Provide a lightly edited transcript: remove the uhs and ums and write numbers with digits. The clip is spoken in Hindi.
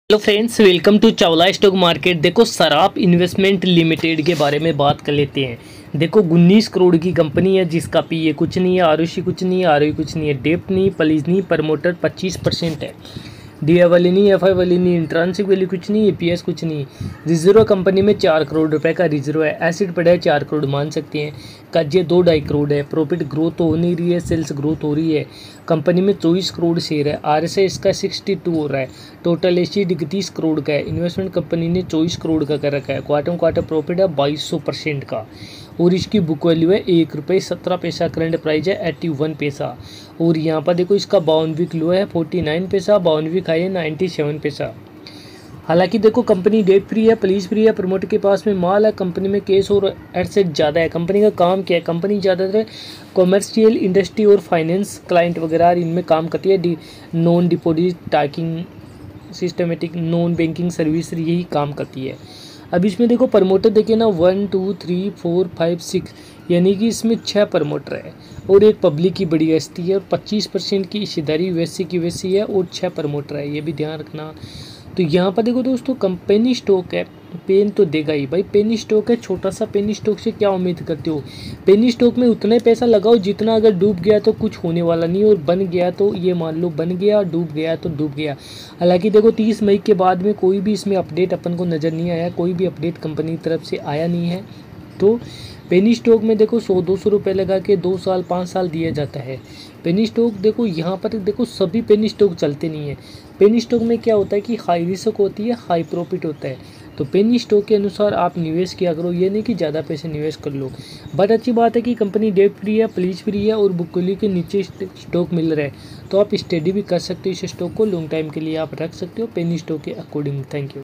Hello friends, welcome to Chawla stock market. देखो, सराफ इन्वेस्टमेंट लिमिटेड के बारे में बात कर लेते हैं। देखो, 19 करोड़ की कंपनी है जिसका पीए कुछ नहीं है, आरओसी कुछ नहीं है, आरओई कुछ नहीं है, डेप्ट नहीं, प्लीज नहीं, प्रमोटर 25% है, डीए वाली नहीं, एफआई वाली नहीं, इंट्रांसिक वाली कुछ नहीं, ईपीएस कुछ नहीं। रिजर्व कंपनी में 4 करोड़ रुपए का रिजर्व है, एसिड पड़ा है 4 करोड़ मान सकते हैं, कर्जे 2-2.5 करोड़ है, प्रॉफिट ग्रोथ तो हो नहीं रही है, सेल्स ग्रोथ हो रही है। कंपनी में 24 करोड़ शेयर है, आरएसआई इसका 62 हो रहा है, टोटल एसी 31 करोड़ का है। इन्वेस्टमेंट कंपनी ने 24 करोड़ का कर रखा है, क्वार्टर प्रॉफिट है 2200% का, और इसकी बुक वैल्यू है ₹1.17, करंट प्राइस है 81 पैसा। और यहाँ पर देखो, इसका 52वीं क्लो है 49 पैसा, 52वीं खाई है 97 पैसा। हालांकि देखो, कंपनी डेट फ्री है, प्लीज फ्री है, प्रमोटर के पास में माल है, कंपनी में केस और एसेट ज़्यादा है। कंपनी का काम क्या है? कंपनी ज़्यादातर कॉमर्शियल, इंडस्ट्री और फाइनेंस क्लाइंट वगैरह इनमें काम करती है। Non deposit taking, systematic non banking service यही काम करती है। अब इसमें देखो, प्रमोटर देखिए ना, 1 2 3 4 5 6, यानी कि इसमें 6 प्रमोटर है और एक पब्लिक की बड़ी हस्ती है, और 25% की हिस्सेदारी यूएससी की वैसी है, और 6 प्रमोटर है, ये भी ध्यान रखना। तो यहाँ पर देखो दोस्तों, कंपनी स्टॉक है, पेन तो देगा ही भाई, पेनी स्टॉक है, छोटा सा पेनी स्टॉक से क्या उम्मीद करते हो? पेनी स्टॉक में उतना ही पैसा लगाओ जितना अगर डूब गया तो कुछ होने वाला नहीं, और बन गया तो ये मान लो बन गया, डूब गया तो डूब गया। हालांकि देखो, 30 मई के बाद में कोई भी इसमें अपडेट अपन को नज़र नहीं आया, कोई भी अपडेट कंपनी की तरफ से आया नहीं है। तो पेनी स्टॉक में देखो 100-200 रुपये लगा के 2 साल 5 साल दिया जाता है। पेनी स्टॉक देखो, यहाँ पर देखो, सभी पेनी स्टॉक चलते नहीं है। पेनी स्टॉक में क्या होता है कि हाई रिस्क होती है, हाई प्रॉफिट होता है। तो पेनी स्टॉक के अनुसार आप निवेश किया करो, ये नहीं कि ज़्यादा पैसे निवेश कर लो। बट अच्छी बात है कि कंपनी डेट फ्री है, प्लीज फ्री है, और बुक वैल्यू के नीचे स्टॉक मिल रहा है, तो आप स्टडी भी कर सकते हो। इस स्टॉक को लॉन्ग टाइम के लिए आप रख सकते हो पेनी स्टॉक के अकॉर्डिंग। Thank you.